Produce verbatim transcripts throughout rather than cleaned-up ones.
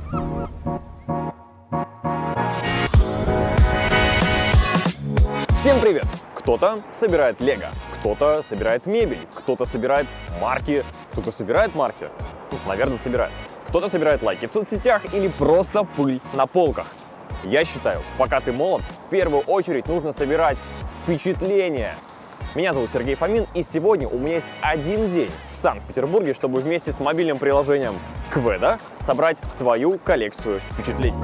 Всем привет! Кто-то собирает лего, кто-то собирает мебель, кто-то собирает марки, кто-то собирает марки, ну, наверное, собирает. Кто-то собирает лайки в соцсетях или просто пыль на полках. Я считаю, пока ты молод, в первую очередь нужно собирать впечатления. Меня зовут Сергей Фомин, и сегодня у меня есть один день в Санкт-Петербурге, чтобы вместе с мобильным приложением Кведа собрать свою коллекцию впечатлений.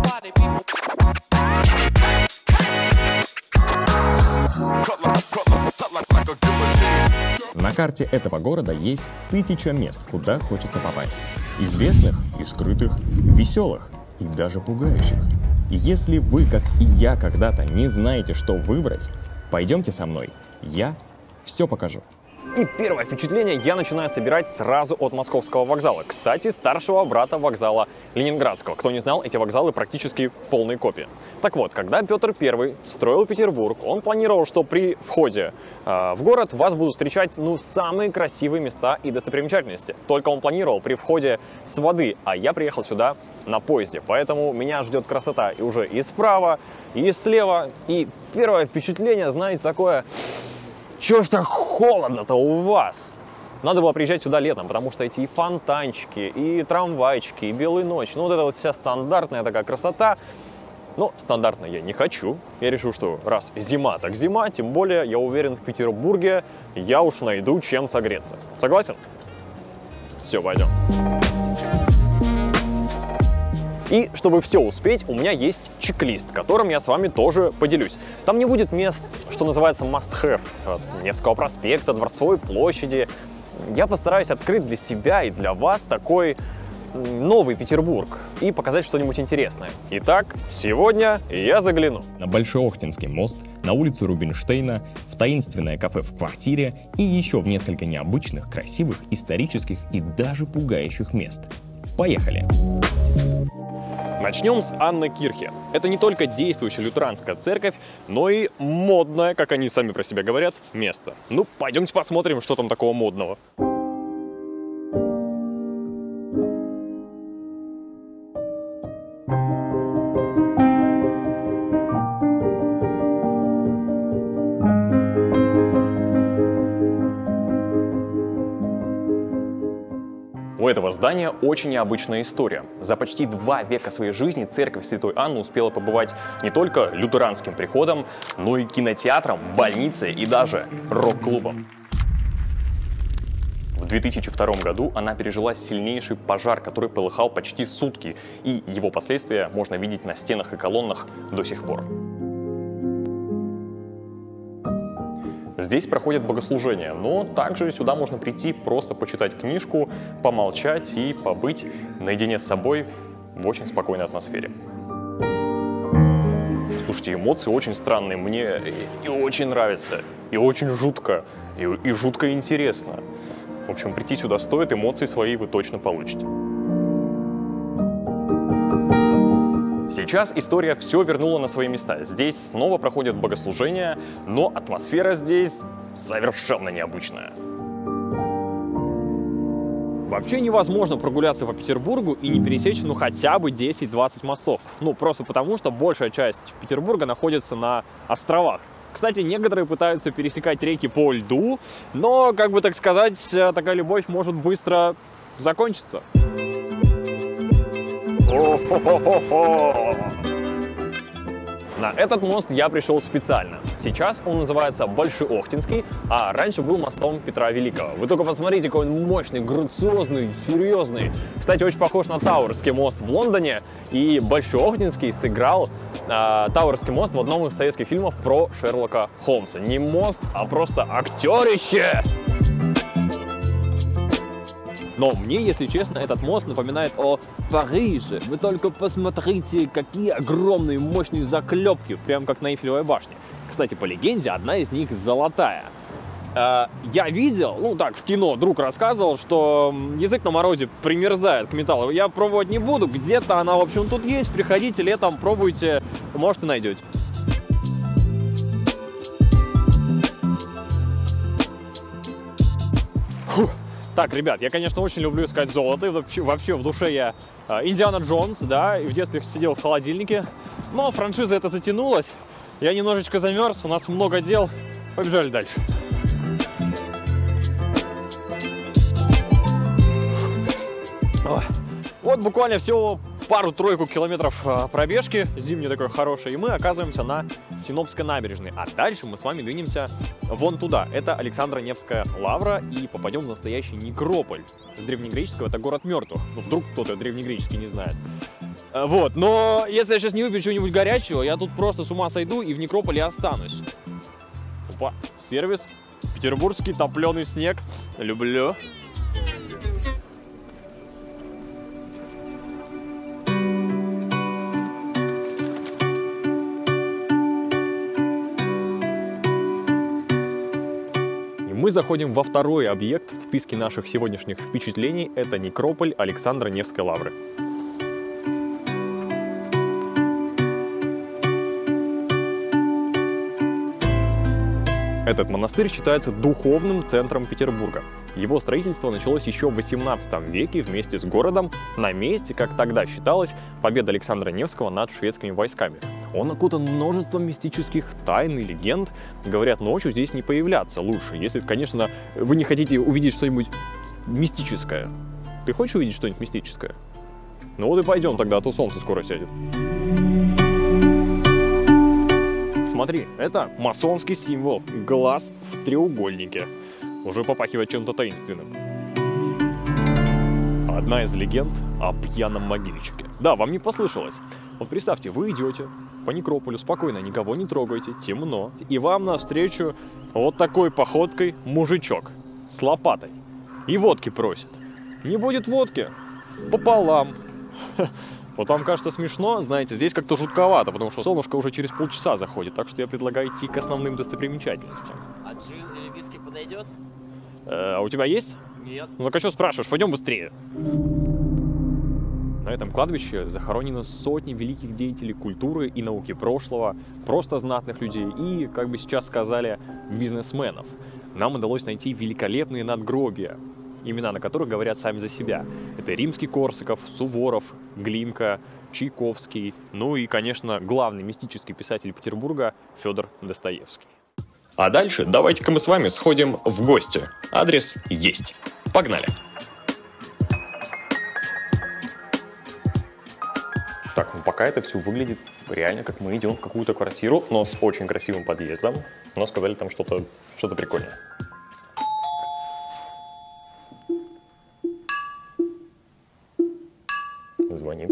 На карте этого города есть тысяча мест, куда хочется попасть. Известных и скрытых, веселых и даже пугающих. И если вы, как и я, когда-то не знаете, что выбрать, пойдемте со мной, я все покажу. И первое впечатление я начинаю собирать сразу от Московского вокзала. Кстати, старшего брата вокзала Ленинградского. Кто не знал, эти вокзалы практически полные копии. Так вот, когда Петр Первый строил Петербург, он планировал, что при входе э, в город вас будут встречать ну, самые красивые места и достопримечательности. Только он планировал при входе с воды, а я приехал сюда на поезде. Поэтому меня ждет красота и уже и справа, и слева. И первое впечатление, знаете, такое... Чё ж так холодно-то у вас? Надо было приезжать сюда летом, потому что эти и фонтанчики, и трамвайчики, и белая ночь, ну вот это вот вся стандартная такая красота. Но стандартно я не хочу. Я решил, что раз зима, так зима, тем более, я уверен, в Петербурге я уж найду чем согреться. Согласен? Все, пойдем. И чтобы все успеть, у меня есть чек-лист, которым я с вами тоже поделюсь. Там не будет мест, что называется must-have, от Невского проспекта, Дворцовой площади. Я постараюсь открыть для себя и для вас такой новый Петербург и показать что-нибудь интересное. Итак, сегодня я загляну на Большеохтинский мост, на улицу Рубинштейна, в таинственное кафе в квартире и еще в несколько необычных, красивых, исторических и даже пугающих мест. Поехали! Начнем с Анны Кирхи. Это не только действующая лютеранская церковь, но и модное, как они сами про себя говорят, место. Ну, пойдемте посмотрим, что там такого модного. У этого здания очень необычная история. За почти два века своей жизни церковь Святой Анны успела побывать не только лютеранским приходом, но и кинотеатром, больницей и даже рок-клубом. В две тысячи втором году она пережила сильнейший пожар, который полыхал почти сутки, и его последствия можно видеть на стенах и колоннах до сих пор. Здесь проходят богослужения, но также сюда можно прийти, просто почитать книжку, помолчать и побыть наедине с собой в очень спокойной атмосфере. Слушайте, эмоции очень странные, мне и очень нравится, и очень жутко, и, и жутко интересно. В общем, прийти сюда стоит, эмоции свои вы точно получите. Сейчас история все вернула на свои места. Здесь снова проходят богослужения, но атмосфера здесь совершенно необычная. Вообще невозможно прогуляться по Петербургу и не пересечь ну хотя бы десять-двадцать мостов. Ну просто потому, что большая часть Петербурга находится на островах. Кстати, некоторые пытаются пересекать реки по льду, но, как бы так сказать, такая любовь может быстро закончиться. На этот мост я пришел специально. Сейчас он называется Большеохтинский, а раньше был мостом Петра Великого. Вы только посмотрите, какой он мощный, грациозный, серьезный. Кстати, очень похож на Тауэрский мост в Лондоне. И Большеохтинский сыграл э, Тауэрский мост в одном из советских фильмов про Шерлока Холмса. Не мост, а просто актерище! Но мне, если честно, этот мост напоминает о Париже. Вы только посмотрите, какие огромные мощные заклепки, прям как на Эйфелевой башне. Кстати, по легенде, одна из них золотая. Э, я видел, ну так, в кино друг рассказывал, что язык на морозе примерзает к металлу. Я пробовать не буду, где-то она, в общем, тут есть. Приходите летом, пробуйте, может и найдете. Фух. Так, ребят, я, конечно, очень люблю искать золото. Вообще, вообще в душе я э, Индиана Джонс, да, и в детстве сидел в холодильнике. Но франшиза это затянулась. Я немножечко замерз, у нас много дел. Побежали дальше. Ой. Вот буквально всего пару-тройку километров пробежки, зимней такой хорошей, и мы оказываемся на Синопской набережной. А дальше мы с вами двинемся вон туда. Это Александро-Невская лавра, и попадем в настоящий некрополь. С древнегреческого это город мертвых. Ну, вдруг кто-то древнегреческий не знает. Вот, но если я сейчас не выпью чего-нибудь горячего, я тут просто с ума сойду и в некрополе останусь. Опа, сервис, петербургский топленый снег. Люблю. Мы заходим во второй объект в списке наших сегодняшних впечатлений. Это некрополь Александро-Невской лавры. Этот монастырь считается духовным центром Петербурга. Его строительство началось еще в восемнадцатом веке вместе с городом на месте, как тогда считалось, победа Александра Невского над шведскими войсками. Он окутан множеством мистических тайн и легенд. Говорят, ночью здесь не появляться лучше, если, конечно, вы не хотите увидеть что-нибудь мистическое. Ты хочешь увидеть что-нибудь мистическое? Ну вот и пойдем тогда, а то солнце скоро сядет. Смотри, это масонский символ. Глаз в треугольнике. Уже попахивает чем-то таинственным. Одна из легенд о пьяном могильщике. Да, вам не послышалось. Вот представьте, вы идете по некрополю, спокойно, никого не трогайте, темно. И вам навстречу вот такой походкой мужичок с лопатой. И водки просит. Не будет водки? Пополам. Вот вам кажется смешно, знаете, здесь как-то жутковато, потому что солнышко уже через полчаса заходит, так что я предлагаю идти к основным достопримечательностям. А джин или виски подойдет? Э, а у тебя есть? Нет. Ну так а что спрашиваешь? Пойдем быстрее. На этом кладбище захоронены сотни великих деятелей культуры и науки прошлого, просто знатных людей и, как бы сейчас сказали, бизнесменов. Нам удалось найти великолепные надгробия, имена на которых говорят сами за себя. Это Римский-Корсаков, Суворов, Глинка, Чайковский, ну и, конечно, главный мистический писатель Петербурга Федор Достоевский. А дальше давайте-ка мы с вами сходим в гости. Адрес есть. Погнали! Так, ну пока это все выглядит реально, как мы идем в какую-то квартиру, но с очень красивым подъездом. Но сказали там что-то что-то прикольное. Звонит.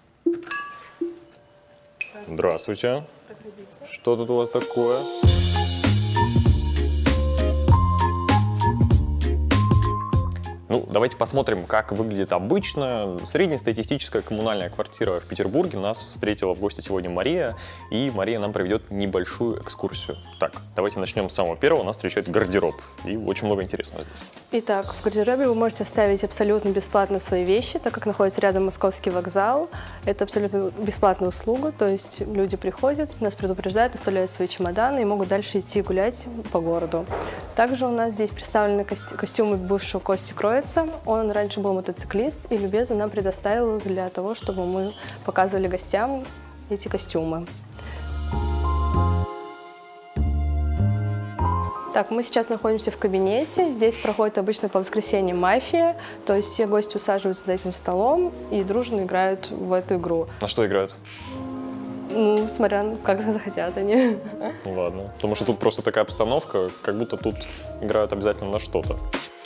Здравствуйте. Проходите. Что тут у вас такое? Ну, давайте посмотрим, как выглядит обычно. Среднестатистическая коммунальная квартира в Петербурге. Нас встретила в гости сегодня Мария, и Мария нам проведет небольшую экскурсию. Так, давайте начнем с самого первого. Нас встречает гардероб, и очень много интересного здесь. Итак, в гардеробе вы можете оставить абсолютно бесплатно свои вещи, так как находится рядом Московский вокзал. Это абсолютно бесплатная услуга, то есть люди приходят, нас предупреждают, оставляют свои чемоданы и могут дальше идти гулять по городу. Также у нас здесь представлены кости костюмы бывшего Кости Кроица. Он раньше был мотоциклист и любезно нам предоставил для того, чтобы мы показывали гостям эти костюмы. Так, мы сейчас находимся в кабинете. Здесь проходит обычно по воскресеньям мафия, то есть все гости усаживаются за этим столом и дружно играют в эту игру. На что играют? Ну, смотря как захотят они. Ну ладно, потому что тут просто такая обстановка, как будто тут играют обязательно на что-то.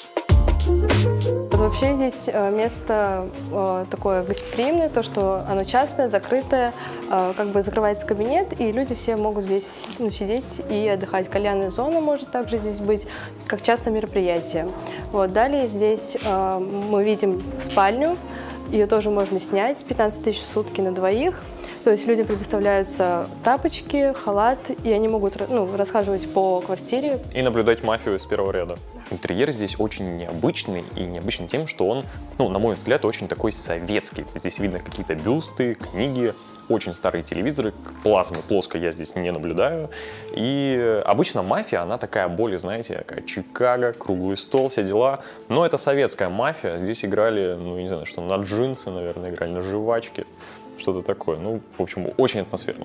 Вообще здесь место такое гостеприимное, то, что оно частное, закрытое, как бы закрывается кабинет, и люди все могут здесь ну, сидеть и отдыхать. Кальянная зона может также здесь быть, как частное мероприятие. Вот. Далее здесь мы видим спальню, ее тоже можно снять, пятнадцать тысяч в сутки на двоих. То есть людям предоставляются тапочки, халат, и они могут ну, расхаживать по квартире. И наблюдать мафию с первого ряда. Интерьер здесь очень необычный, и необычный тем, что он, ну, на мой взгляд, очень такой советский. Здесь видно какие-то бюсты, книги, очень старые телевизоры, плазмы плоской я здесь не наблюдаю. И обычно мафия, она такая более, знаете, такая Чикаго, круглый стол, все дела. Но это советская мафия, здесь играли, ну, не знаю, что на джинсы, наверное, играли на жвачки, что-то такое. Ну, в общем, очень атмосферно.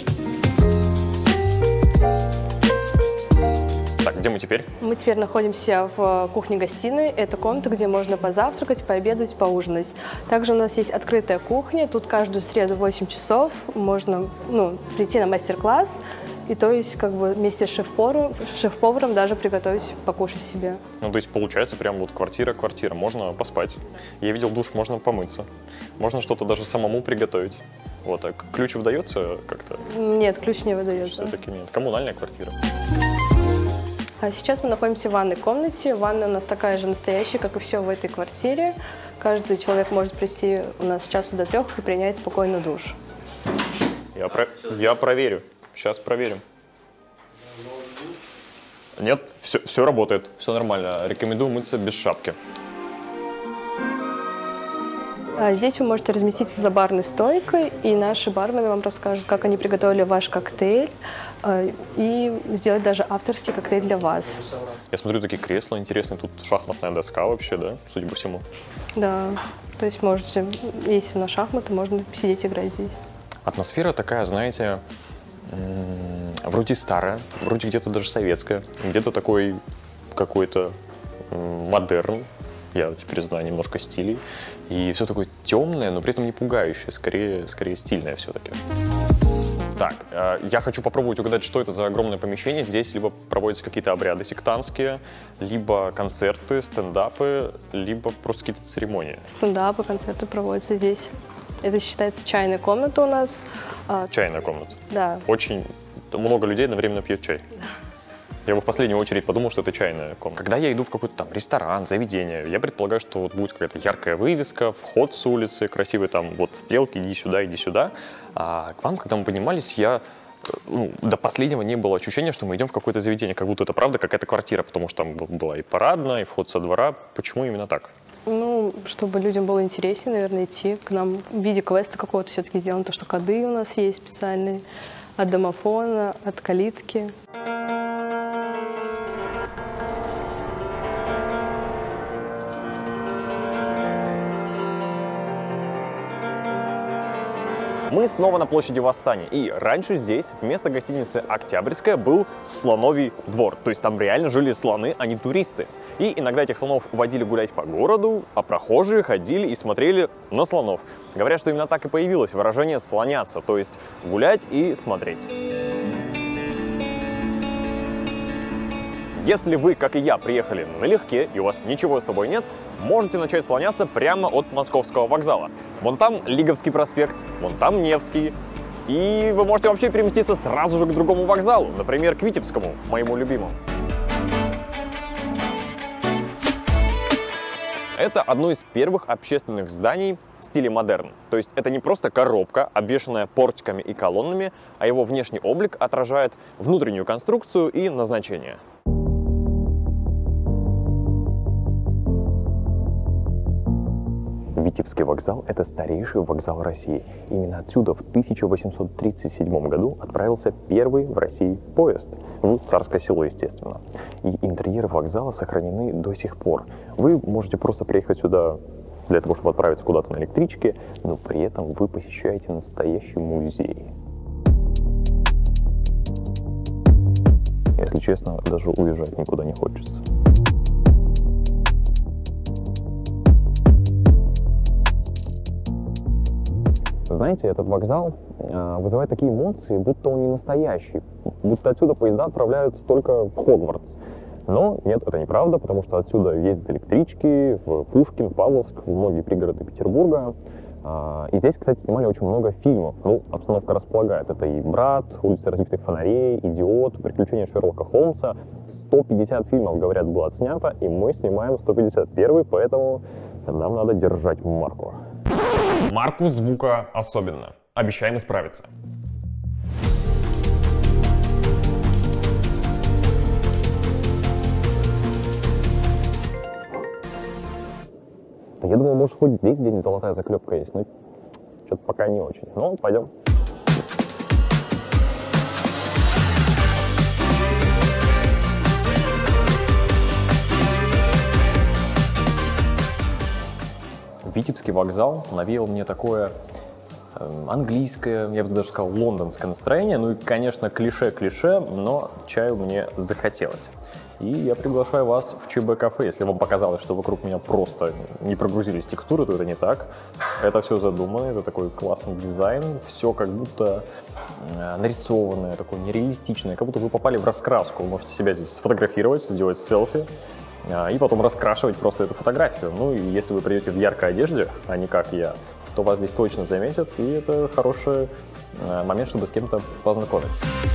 Так, где мы теперь? Мы теперь находимся в кухне-гостиной. Это комната, где можно позавтракать, пообедать, поужинать. Также у нас есть открытая кухня. Тут каждую среду в восемь часов можно, ну, прийти на мастер-класс. И то есть как бы вместе с шеф-поваром, шеф-поваром даже приготовить, покушать себе. Ну, то есть получается прям вот квартира-квартира. Можно поспать. Я видел душ, можно помыться. Можно что-то даже самому приготовить. Вот, так. Ключ выдается как-то? Нет, ключ не выдается. Все-таки нет. Коммунальная квартира. А сейчас мы находимся в ванной комнате. Ванна у нас такая же настоящая, как и все в этой квартире. Каждый человек может прийти у нас с часу до трех и принять спокойно душ. Я, про... Я проверю. Сейчас проверим. Нет, все, все работает. Все нормально. Рекомендую мыться без шапки. Здесь вы можете разместиться за барной стойкой, и наши бармены вам расскажут, как они приготовили ваш коктейль, и сделать даже авторский коктейль для вас. Я смотрю, такие кресла интересные. Тут шахматная доска вообще, да, судя по всему. Да, то есть можете, если на шахматы, можно сидеть играть здесь. Атмосфера такая, знаете, вроде старая, вроде где-то даже советская, где-то такой какой-то модерн. Я теперь знаю немножко стилей. И все такое темное, но при этом не пугающее, скорее, скорее стильное все-таки. Так, э, я хочу попробовать угадать, что это за огромное помещение. Здесь либо проводятся какие-то обряды сектантские, либо концерты, стендапы, либо просто какие-то церемонии. Стендапы, концерты проводятся здесь. Это считается чайная комната у нас. Чайная комната? Да. Очень много людей одновременно пьет чай. Я бы в последнюю очередь подумал, что это чайная комната. Когда я иду в какой-то там ресторан, заведение, я предполагаю, что вот будет какая-то яркая вывеска, вход с улицы, красивые там вот стрелки, иди сюда, иди сюда. А к вам, когда мы поднимались, я, ну, до последнего не было ощущения, что мы идем в какое-то заведение, как будто это правда какая-то квартира, потому что там была и парадная, и вход со двора. Почему именно так? Ну, чтобы людям было интереснее, наверное, идти к нам в виде квеста какого-то все-таки сделано, то, что коды у нас есть специальные, от домофона, от калитки. Мы снова на площади Восстания, и раньше здесь вместо гостиницы «Октябрьская» был слоновий двор, то есть там реально жили слоны, а не туристы. И иногда этих слонов водили гулять по городу, а прохожие ходили и смотрели на слонов. Говорят, что именно так и появилось выражение «слоняться», то есть гулять и смотреть. Если вы, как и я, приехали налегке и у вас ничего с собой нет, можете начать слоняться прямо от Московского вокзала. Вон там Лиговский проспект, вон там Невский. И вы можете вообще переместиться сразу же к другому вокзалу, например, к Витебскому, моему любимому. Это одно из первых общественных зданий в стиле модерн. То есть это не просто коробка, обвешанная портиками и колоннами, а его внешний облик отражает внутреннюю конструкцию и назначение. Витебский вокзал – это старейший вокзал России. Именно отсюда в тысяча восемьсот тридцать седьмом году отправился первый в России поезд. В Царское Село, естественно. И интерьеры вокзала сохранены до сих пор. Вы можете просто приехать сюда для того, чтобы отправиться куда-то на электричке, но при этом вы посещаете настоящий музей. Если честно, даже уезжать никуда не хочется. Знаете, этот вокзал э, вызывает такие эмоции, будто он не настоящий, будто отсюда поезда отправляются только в Хогвартс. Но нет, это неправда, потому что отсюда ездят электрички в Пушкин, в Павловск, в многие пригороды Петербурга. Э, и здесь, кстати, снимали очень много фильмов. Ну, обстановка располагает. Это и «Брат», «Улица разбитых фонарей», «Идиот», «Приключения Шерлока Холмса». сто пятьдесят фильмов, говорят, было отснято, и мы снимаем сто пятьдесят первый, поэтому нам надо держать марку. Марку звука особенно. Обещаем исправиться. Я думал, может, хоть здесь где-нибудь золотая заклепка есть, но что-то пока не очень. Ну, пойдем. Витебский вокзал навеял мне такое английское, я бы даже сказал, лондонское настроение. Ну и, конечно, клише-клише, но чаю мне захотелось. И я приглашаю вас в ЧБ-кафе. Если вам показалось, что вокруг меня просто не прогрузились текстуры, то это не так. Это все задумано, это такой классный дизайн, все как будто нарисованное, такое нереалистичное, как будто вы попали в раскраску. Вы можете себя здесь сфотографировать, сделать селфи и потом раскрашивать просто эту фотографию. Ну и если вы придете в яркой одежде, а не как я, то вас здесь точно заметят, и это хороший момент, чтобы с кем-то познакомиться.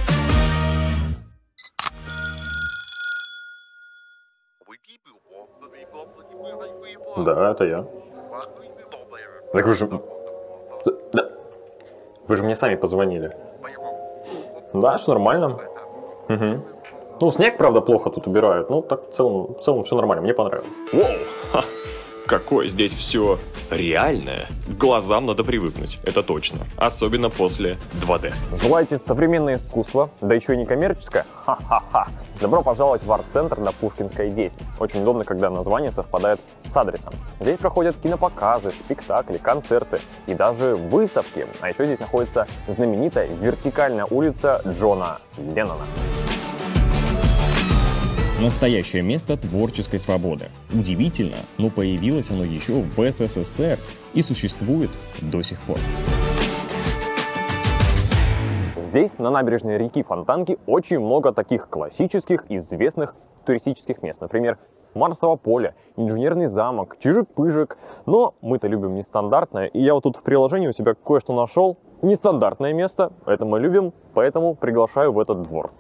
Да, это я. Так вы же... Да. Вы же мне сами позвонили. Да, все нормально. Угу. Ну, снег, правда, плохо тут убирают, но так в целом, в целом все нормально, мне понравилось. Воу! Ха. Какое здесь все реальное. К глазам надо привыкнуть, это точно. Особенно после два дэ. Желаете современное искусство, да еще и не коммерческое? Ха-ха-ха! Добро пожаловать в арт-центр на Пушкинской десять. Очень удобно, когда название совпадает с адресом. Здесь проходят кинопоказы, спектакли, концерты и даже выставки. А еще здесь находится знаменитая вертикальная улица Джона Леннона. Настоящее место творческой свободы. Удивительно, но появилось оно еще в эс эс эс эр и существует до сих пор. Здесь, на набережной реки Фонтанки, очень много таких классических, известных туристических мест. Например, Марсово поле, Инженерный замок, Чижик-Пыжик. Но мы-то любим нестандартное, и я вот тут в приложении у себя кое-что нашел. Нестандартное место, это мы любим, поэтому приглашаю в этот двор.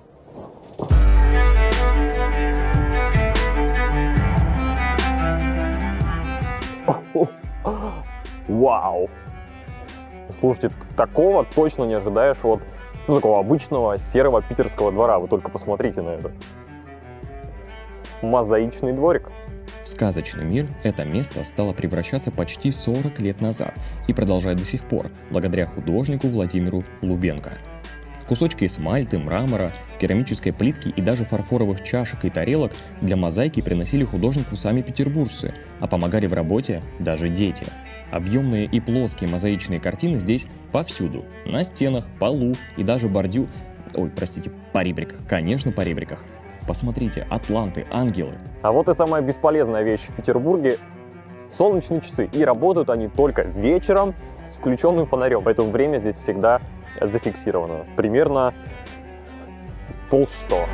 Вау! Слушайте, такого точно не ожидаешь от ну, такого обычного серого питерского двора. Вы только посмотрите на это. Мозаичный дворик. В сказочный мир это место стало превращаться почти сорок лет назад и продолжает до сих пор, благодаря художнику Владимиру Лубенко. Кусочки эсмальты, мрамора, керамической плитки и даже фарфоровых чашек и тарелок для мозаики приносили художнику сами петербуржцы, а помогали в работе даже дети. Объемные и плоские мозаичные картины здесь повсюду. На стенах, полу и даже бордю... Ой, простите, поребриках. Конечно, поребриках. Посмотрите, атланты, ангелы. А вот и самая бесполезная вещь в Петербурге – солнечные часы. И работают они только вечером с включенным фонарем. Поэтому время здесь всегда зафиксировано. Примерно полшестого.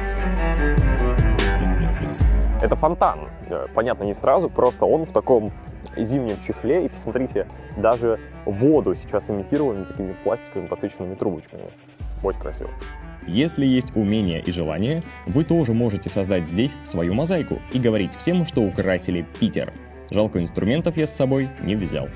Это фонтан. Понятно, не сразу, просто он в таком зимнем чехле. И посмотрите, даже воду сейчас имитировали такими пластиковыми подсвеченными трубочками. Очень красиво. Если есть умение и желание, вы тоже можете создать здесь свою мозаику и говорить всем, что украсили Питер. Жалко, инструментов я с собой не взял.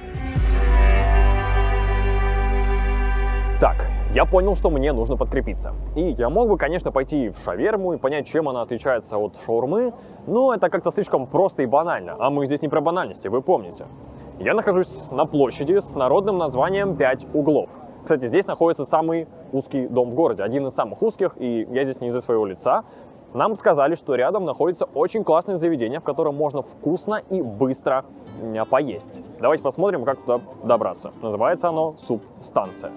Так, я понял, что мне нужно подкрепиться. И я мог бы, конечно, пойти в шаверму и понять, чем она отличается от шаурмы, но это как-то слишком просто и банально. А мы здесь не про банальности, вы помните. Я нахожусь на площади с народным названием «Пять углов». Кстати, здесь находится самый узкий дом в городе, один из самых узких, и я здесь не из-за своего лица. Нам сказали, что рядом находится очень классное заведение, в котором можно вкусно и быстро поесть. Давайте посмотрим, как туда добраться. Называется оно «Суп-станция».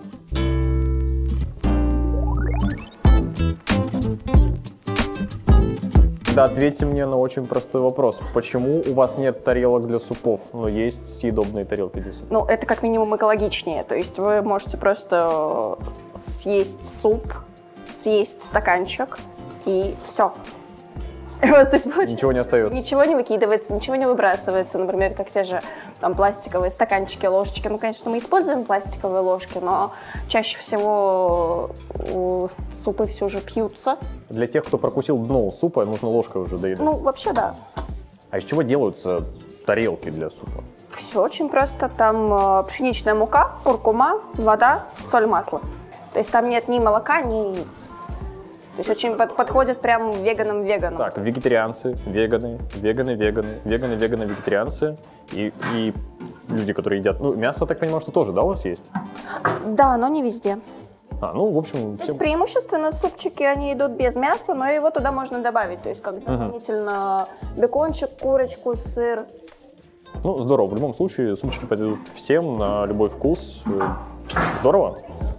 Да, ответьте мне на очень простой вопрос. Почему у вас нет тарелок для супов, но есть съедобные тарелки для супов? Ну, это как минимум экологичнее. То есть вы можете просто съесть суп, съесть стаканчик и все. Ничего не остается. Ничего не выкидывается, ничего не выбрасывается. Например, как те же там пластиковые стаканчики, ложечки. Ну, конечно, мы используем пластиковые ложки, но чаще всего супы все же пьются. Для тех, кто прокусил дно у супа, нужно ложкой уже доедать. Ну, вообще, да. А из чего делаются тарелки для супа? Все очень просто. Там пшеничная мука, куркума, вода, соль, масло. То есть там нет ни молока, ни яиц. То есть очень под, подходит прям веганам-веганам. Так, вегетарианцы, веганы, веганы, веганы, веганы, веганы, вегетарианцы и, и люди, которые едят. Ну, мясо, так понимаю, что тоже, да, у вас есть? Да, но не везде. А, ну, в общем... То всем... есть преимущественно супчики, они идут без мяса, но его туда можно добавить. То есть как дополнительно угу. бекончик, курочку, сыр. Ну, здорово. В любом случае, супчики подойдут всем на любой вкус. Здорово.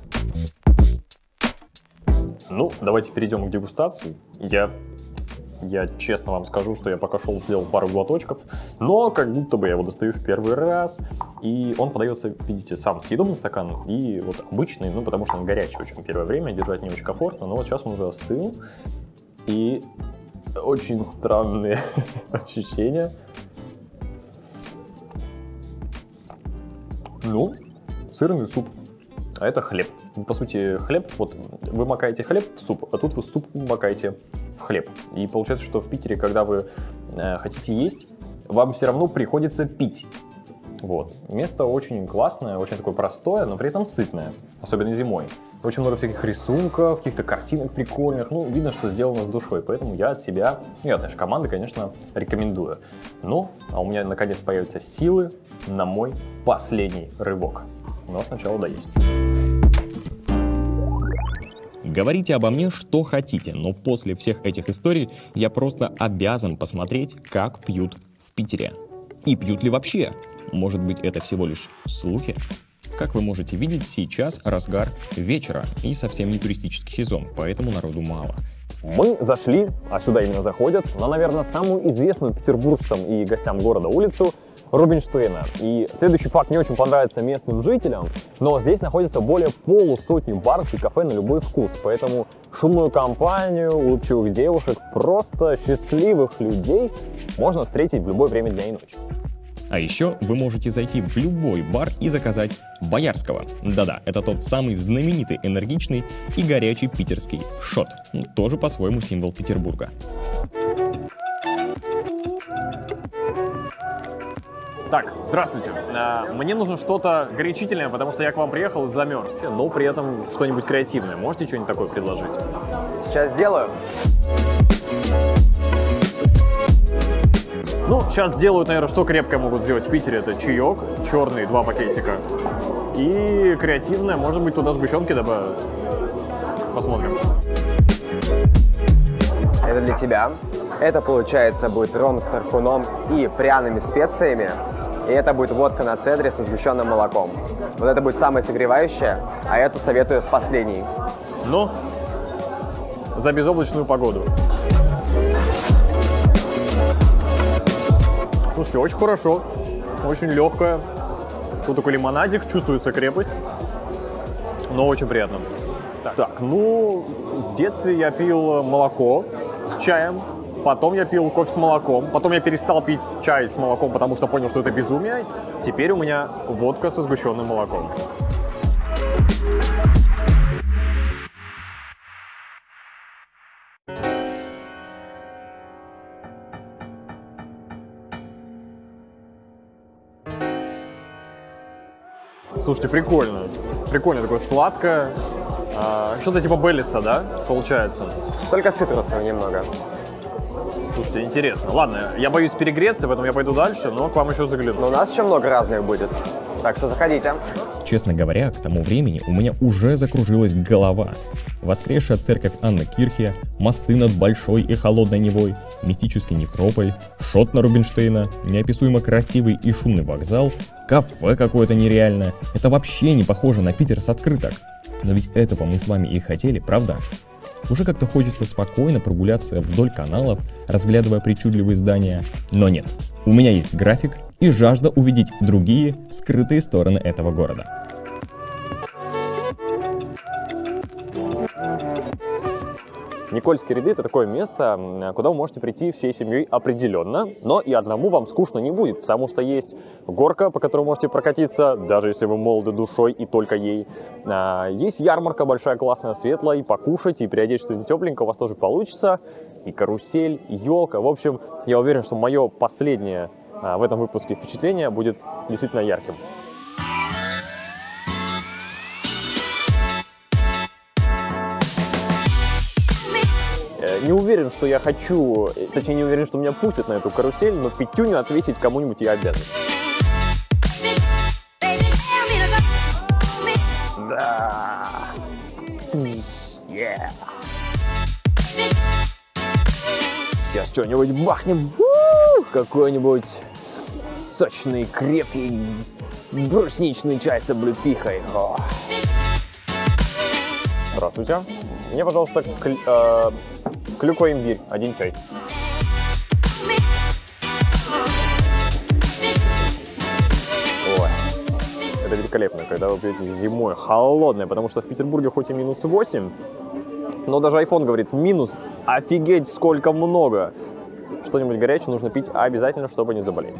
Ну, давайте перейдем к дегустации. Я, я честно вам скажу, что я пока шел, сделал пару глоточков, но как будто бы я его достаю в первый раз. И он подается, видите, сам съедобный стакан и вот обычный, ну, потому что он горячий очень первое время, держать не очень комфортно, но вот сейчас он уже остыл. И очень странные ощущения. Ну, сырный суп. А это хлеб. По сути, хлеб, вот вы макаете хлеб в суп, а тут вы суп макаете в хлеб. И получается, что в Питере, когда вы э, хотите есть, вам все равно приходится пить. Вот. Место очень классное, очень такое простое, но при этом сытное, особенно зимой. Очень много всяких рисунков, каких-то картинок прикольных. Ну, видно, что сделано с душой, поэтому я от себя, ну, и от нашей команды, конечно, рекомендую. Ну, а у меня наконец появятся силы на мой последний рывок. Но сначала доесть. Говорите обо мне что хотите, но после всех этих историй я просто обязан посмотреть, как пьют в Питере. И пьют ли вообще? Может быть, это всего лишь слухи? Как вы можете видеть, сейчас разгар вечера и совсем не туристический сезон, поэтому народу мало. Мы зашли, а сюда именно заходят, на, наверное, самую известную петербуржцам и гостям города улицу Рубинштейна. И следующий факт не очень понравится местным жителям, но здесь находится более полусотни баров и кафе на любой вкус, поэтому шумную компанию, улыбчивых девушек, просто счастливых людей можно встретить в любое время дня и ночи. А еще вы можете зайти в любой бар и заказать боярского. Да-да, это тот самый знаменитый, энергичный и горячий питерский шот. Тоже по-своему символ Петербурга. Так, здравствуйте. Мне нужно что-то горячительное, потому что я к вам приехал и замерз, но при этом что-нибудь креативное. Можете что-нибудь такое предложить? Сейчас сделаю. Ну, сейчас сделают, наверное, что крепкое могут сделать в Питере. Это чаек, черный, два пакетика. И креативное, может быть, туда сгущенки добавят. Посмотрим. Это для тебя. Это, получается, будет ром с тархуном и пряными специями. И это будет водка на цедре со сгущенным молоком. Вот это будет самое согревающее, а эту советую в последний. Ну, за безоблачную погоду. Слушайте, очень хорошо, очень легкое. Тут такой лимонадик, чувствуется крепость, но очень приятно. Так, так, ну, в детстве я пил молоко с чаем, потом я пил кофе с молоком, потом я перестал пить чай с молоком, потому что понял, что это безумие. Теперь у меня водка со сгущенным молоком. Слушайте, прикольно. Прикольно, такое сладкое. А, что-то типа Беллиса, да, получается? Только цитрусового немного. Слушайте, интересно. Ладно, я боюсь перегреться, поэтому я пойду дальше, но к вам еще загляну. Но у нас еще много разных будет. Так что заходите. Честно говоря, к тому времени у меня уже закружилась голова. Воскресшая церковь Анны Кирхе, мосты над Большой и Холодной Невой, мистический некрополь, шот на Рубинштейна, неописуемо красивый и шумный вокзал, кафе какое-то нереальное. Это вообще не похоже на Питер с открыток. Но ведь этого мы с вами и хотели, правда? Уже как-то хочется спокойно прогуляться вдоль каналов, разглядывая причудливые здания. Но нет, у меня есть график и жажда увидеть другие, скрытые стороны этого города. Никольские ряды – это такое место, куда вы можете прийти всей семьей определенно, но и одному вам скучно не будет, потому что есть горка, по которой вы можете прокатиться, даже если вы молоды душой и только ей. Есть ярмарка большая, классная, светлая, и покушать, и переодеть что-нибудь тепленькое у вас тоже получится, и карусель, и елка. В общем, я уверен, что мое последнее в этом выпуске впечатление будет действительно ярким. Не уверен, что я хочу, точнее не уверен, что меня пустят на эту карусель, но пятюню отвесить кому-нибудь я обязан. Да. Yeah. Сейчас что-нибудь бахнем. Какой-нибудь сочный, крепкий брусничный чай с облепихой. О. Здравствуйте. Мне, пожалуйста, кль- э, клюква-имбирь, один чай. Ой, это великолепно, когда вы пьете зимой холодное, потому что в Петербурге хоть и минус восемь, но даже iPhone говорит минус, офигеть, сколько много. Что-нибудь горячее нужно пить обязательно, чтобы не заболеть.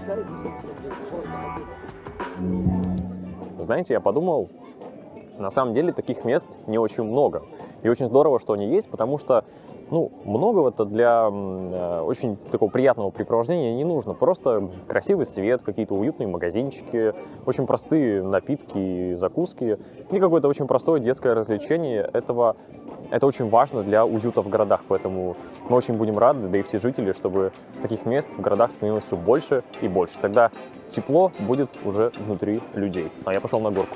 Знаете, я подумал, на самом деле таких мест не очень много. И очень здорово, что они есть, потому что, ну, многого-то для э, очень такого приятного препровождения не нужно. Просто красивый свет, какие-то уютные магазинчики, очень простые напитки и закуски. И какое-то очень простое детское развлечение. Этого, это очень важно для уюта в городах, поэтому мы очень будем рады, да и все жители, чтобы таких мест в городах становилось все больше и больше. Тогда тепло будет уже внутри людей. А я пошел на горку.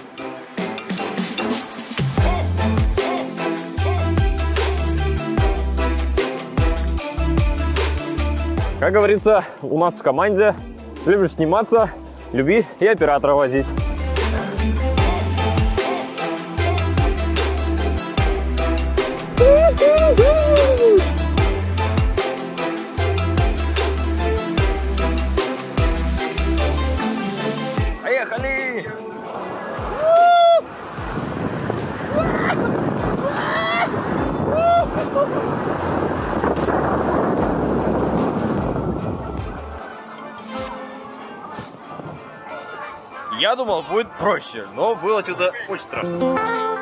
Как говорится, у нас в команде: любишь сниматься, люби и оператора возить. Поехали! Я думал, будет проще, но было что-то очень страшно.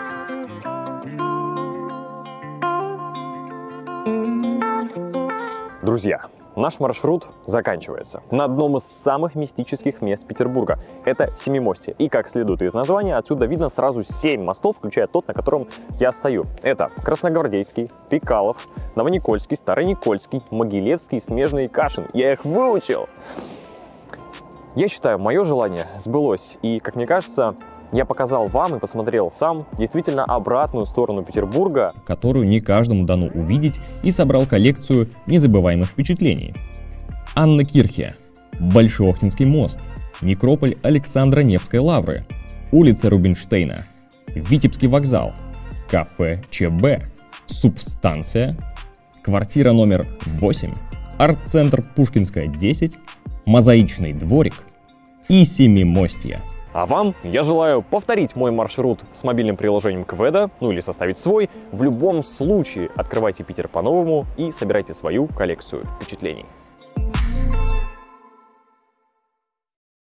Друзья, наш маршрут заканчивается на одном из самых мистических мест Петербурга. Это Семимостье. И, как следует из названия, отсюда видно сразу семь мостов, включая тот, на котором я стою. Это Красногвардейский, Пикалов, Новоникольский, Староникольский, Могилевский, Смежный и Кашин. Я их выучил! Я считаю, мое желание сбылось, и, как мне кажется, я показал вам и посмотрел сам действительно обратную сторону Петербурга, которую не каждому дано увидеть, и собрал коллекцию незабываемых впечатлений. Анна Кирхе, Большеохтинский мост, некрополь Александра Невской лавры, улица Рубинштейна, Витебский вокзал, кафе ЧБ, субстанция, квартира номер восемь, арт-центр Пушкинская десять, Мозаичный дворик и Семимостье. А вам я желаю повторить мой маршрут с мобильным приложением Кведа, ну или составить свой. В любом случае открывайте Питер по-новому и собирайте свою коллекцию впечатлений.